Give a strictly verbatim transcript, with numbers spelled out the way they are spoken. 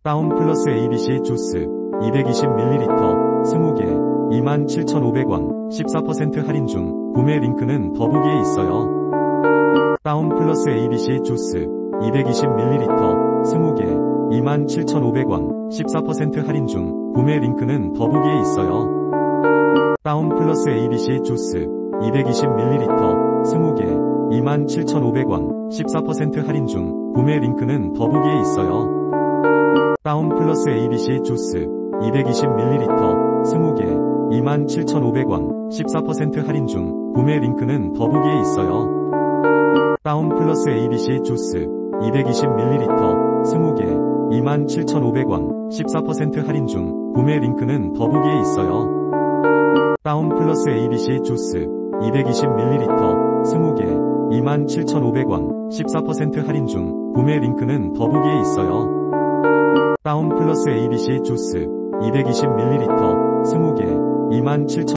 다운 플러스 에이비씨 주스 이백이십 밀리리터 이십 개 이만 칠천오백 원 십사 퍼센트 할인 중. 구매 링크는 더보기에 있어요. 다운 플러스 에이비씨 주스 이백이십 밀리리터 이십 개 이만 칠천오백 원 십사 퍼센트 할인 중. 구매 링크는 더보기에 있어요. 다운 플러스 에이비씨 주스 이백이십 밀리리터 이십 개 이만 칠천오백 원 십사 퍼센트 할인 중. 구매 링크는 더보기에 있어요. 다운 플러스 에이비씨 주스 이백이십 밀리리터 이십 개 이만 칠천오백 원 십사 퍼센트 할인 중. 구매 링크는 더보기에 있어요. 다운 플러스 에이비씨 주스 이백이십 밀리리터 이십 개 이만 칠천오백 원 십사 퍼센트 할인 중. 구매 링크는 더보기에 있어요. 다운 플러스 에이비씨 주스 이백이십 밀리리터 이십 개 이만 칠천오백 원 십사 퍼센트 할인 중. 구매 링크는 더보기에 있어요. 다운 플러스 에이비씨 주스 이백이십 밀리리터 이십 개 이만 칠천